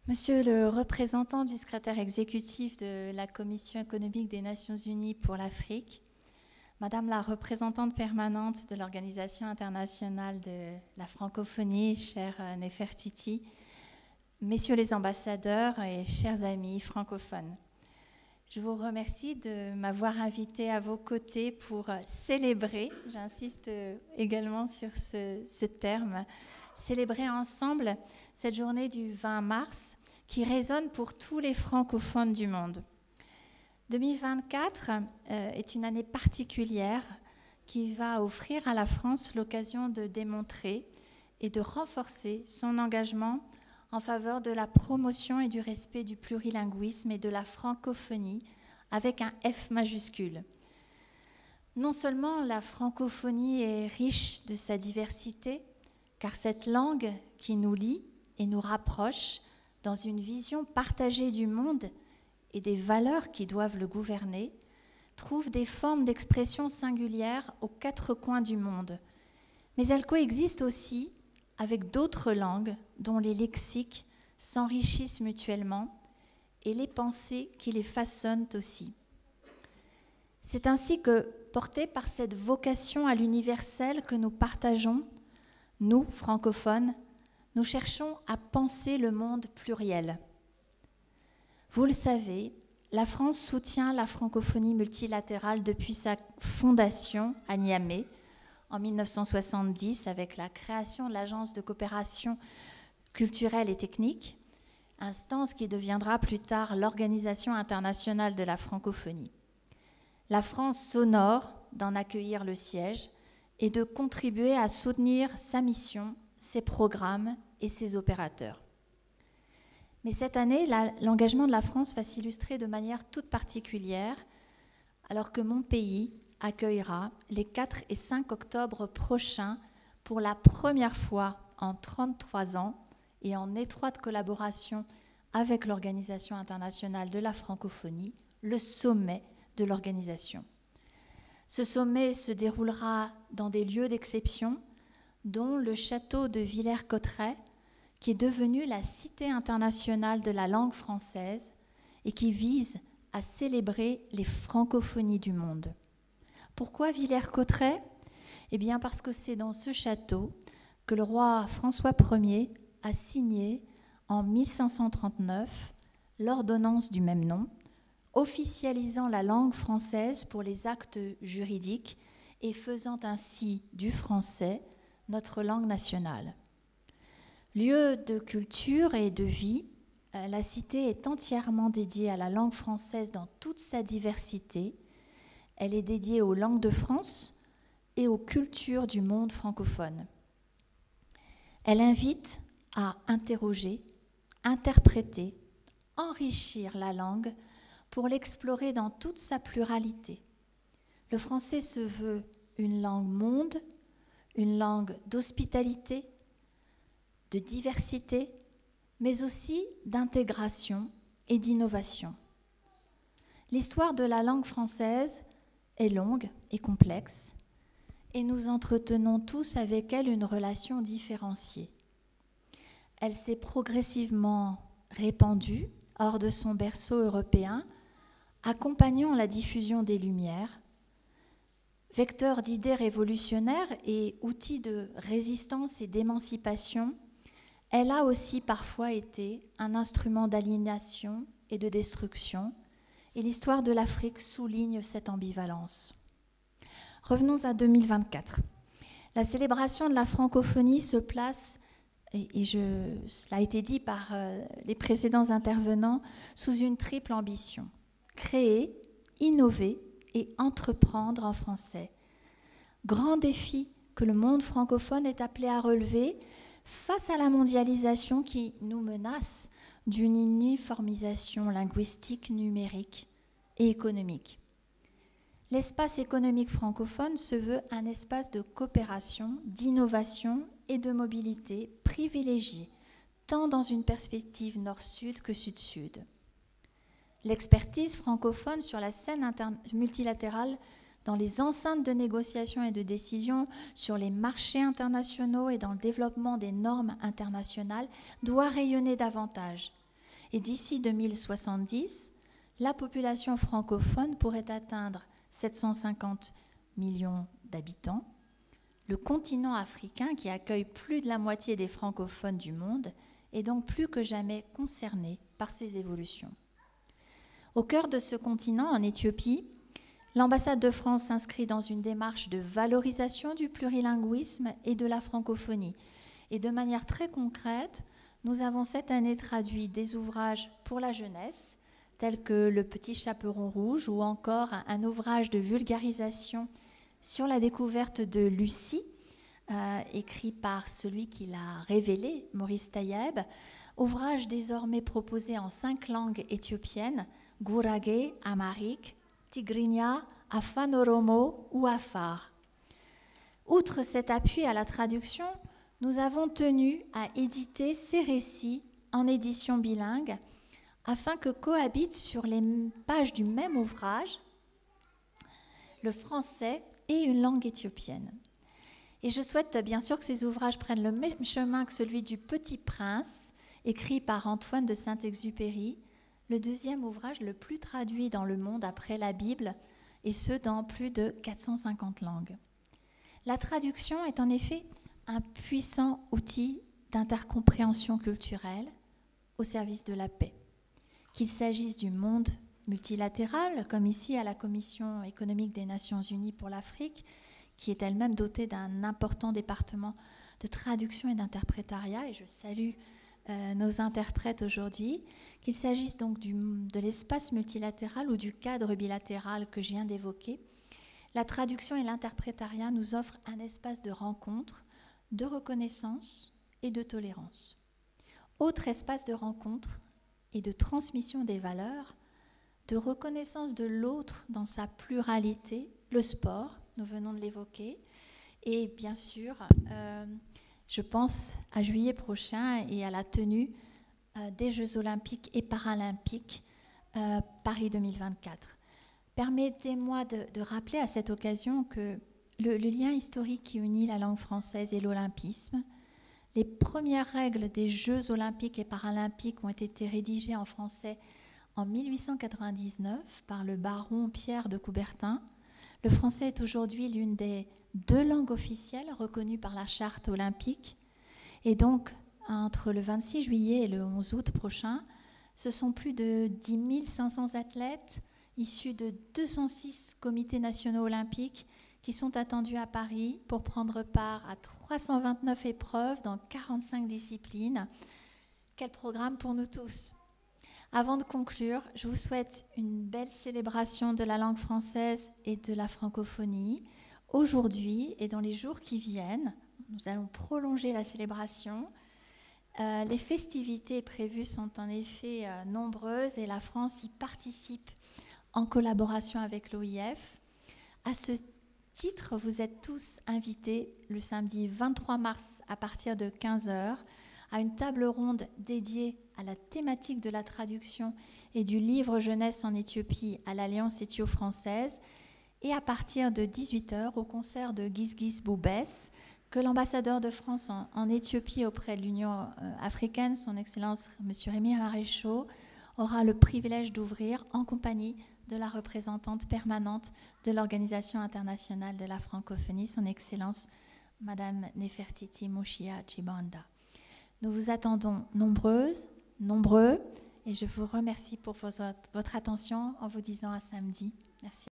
Monsieur le représentant du secrétaire exécutif de la Commission économique des Nations Unies pour l'Afrique, Madame la représentante permanente de l'Organisation internationale de la francophonie, chère Nefertiti, Messieurs les ambassadeurs et chers amis francophones, je vous remercie de m'avoir invité à vos côtés pour célébrer, j'insiste également sur ce terme, célébrer ensemble cette journée du 20 mars qui résonne pour tous les francophones du monde. 2024 est une année particulière qui va offrir à la France l'occasion de démontrer et de renforcer son engagement en faveur de la promotion et du respect du plurilinguisme et de la francophonie avec un F majuscule. Non seulement la francophonie est riche de sa diversité, car cette langue qui nous lie et nous rapproche dans une vision partagée du monde et des valeurs qui doivent le gouverner, trouve des formes d'expression singulières aux quatre coins du monde. Mais elle coexiste aussi avec d'autres langues dont les lexiques s'enrichissent mutuellement et les pensées qui les façonnent aussi. C'est ainsi que, portés par cette vocation à l'universel que nous partageons, nous, francophones, nous cherchons à penser le monde pluriel. Vous le savez, la France soutient la francophonie multilatérale depuis sa fondation à Niamey en 1970 avec la création de l'Agence de coopération culturelle et technique, instance qui deviendra plus tard l'Organisation internationale de la francophonie. La France s'honore d'en accueillir le siège et de contribuer à soutenir sa mission, ses programmes et ses opérateurs. Mais cette année, l'engagement de la France va s'illustrer de manière toute particulière, alors que mon pays accueillera les 4 et 5 octobre prochains, pour la première fois en 33 ans et en étroite collaboration avec l'Organisation internationale de la francophonie, le sommet de l'organisation. Ce sommet se déroulera dans des lieux d'exception, dont le château de Villers-Cotterêts, qui est devenu la cité internationale de la langue française et qui vise à célébrer les francophonies du monde. Pourquoi Villers-Cotterêts ? Eh bien parce que c'est dans ce château que le roi François Ier a signé en 1539 l'ordonnance du même nom, officialisant la langue française pour les actes juridiques et faisant ainsi du français notre langue nationale. Lieu de culture et de vie, la cité est entièrement dédiée à la langue française dans toute sa diversité. Elle est dédiée aux langues de France et aux cultures du monde francophone. Elle invite à interroger, interpréter, enrichir la langue pour l'explorer dans toute sa pluralité. Le français se veut une langue monde, une langue d'hospitalité, de diversité, mais aussi d'intégration et d'innovation. L'histoire de la langue française est longue et complexe, et nous entretenons tous avec elle une relation différenciée. Elle s'est progressivement répandue hors de son berceau européen, accompagnant la diffusion des Lumières. Vecteur d'idées révolutionnaires et outil de résistance et d'émancipation, elle a aussi parfois été un instrument d'aliénation et de destruction, et l'histoire de l'Afrique souligne cette ambivalence. Revenons à 2024. La célébration de la francophonie se place, cela a été dit par les précédents intervenants, sous une triple ambition: créer, innover et entreprendre en français. Grand défi que le monde francophone est appelé à relever face à la mondialisation qui nous menace d'une uniformisation linguistique, numérique et économique. L'espace économique francophone se veut un espace de coopération, d'innovation et de mobilité privilégié, tant dans une perspective nord-sud que sud-sud. L'expertise francophone sur la scène multilatérale, dans les enceintes de négociation et de décision, sur les marchés internationaux et dans le développement des normes internationales, doit rayonner davantage. Et d'ici 2070, la population francophone pourrait atteindre 750 millions d'habitants. Le continent africain, qui accueille plus de la moitié des francophones du monde, est donc plus que jamais concerné par ces évolutions. Au cœur de ce continent, en Éthiopie, l'ambassade de France s'inscrit dans une démarche de valorisation du plurilinguisme et de la francophonie. Et de manière très concrète, nous avons cette année traduit des ouvrages pour la jeunesse, tels que Le Petit Chaperon Rouge ou encore un ouvrage de vulgarisation sur la découverte de Lucie, écrit par celui qui l'a révélé, Maurice Tayeb, ouvrage désormais proposé en 5 langues éthiopiennes, Gurage, Amharique, Tigrinya, Afan Oromo ou Afar. Outre cet appui à la traduction, nous avons tenu à éditer ces récits en édition bilingue afin que cohabitent sur les pages du même ouvrage le français et une langue éthiopienne. Et je souhaite bien sûr que ces ouvrages prennent le même chemin que celui du Petit Prince, écrit par Antoine de Saint-Exupéry, le deuxième ouvrage le plus traduit dans le monde après la Bible, et ce dans plus de 450 langues. La traduction est en effet un puissant outil d'intercompréhension culturelle au service de la paix. Qu'il s'agisse du monde multilatéral, comme ici à la Commission économique des Nations Unies pour l'Afrique, qui est elle-même dotée d'un important département de traduction et d'interprétariat, et je salue nos interprètes aujourd'hui, qu'il s'agisse donc de l'espace multilatéral ou du cadre bilatéral que je viens d'évoquer, la traduction et l'interprétariat nous offrent un espace de rencontre, de reconnaissance et de tolérance. Autre espace de rencontre et de transmission des valeurs, de reconnaissance de l'autre dans sa pluralité, le sport, nous venons de l'évoquer, et bien sûr, je pense à juillet prochain et à la tenue des Jeux olympiques et paralympiques Paris 2024. Permettez-moi de rappeler à cette occasion que le lien historique qui unit la langue française et l'olympisme, les premières règles des Jeux olympiques et paralympiques ont été rédigées en français en 1899 par le baron Pierre de Coubertin. Le français est aujourd'hui l'une des 2 langues officielles reconnues par la charte olympique. Et donc, entre le 26 juillet et le 11 août prochain, ce sont plus de 10 500 athlètes issus de 206 comités nationaux olympiques qui sont attendus à Paris pour prendre part à 329 épreuves dans 45 disciplines. Quel programme pour nous tous! Avant de conclure, je vous souhaite une belle célébration de la langue française et de la francophonie. Aujourd'hui et dans les jours qui viennent, nous allons prolonger la célébration. Les festivités prévues sont en effet nombreuses et la France y participe en collaboration avec l'OIF. À ce titre, vous êtes tous invités le samedi 23 mars à partir de 15h à une table ronde dédiée à la thématique de la traduction et du livre jeunesse en Éthiopie à l'Alliance éthio-française et à partir de 18h au concert de Gizgis Boubès que l'ambassadeur de France en Éthiopie auprès de l'Union africaine, son Excellence M. Rémy Maréchaux, aura le privilège d'ouvrir en compagnie de la représentante permanente de l'Organisation internationale de la francophonie, son Excellence Madame Nefertiti Moshia Chibanda. Nous vous attendons nombreuses, nombreux, et je vous remercie pour votre attention en vous disant à samedi. Merci.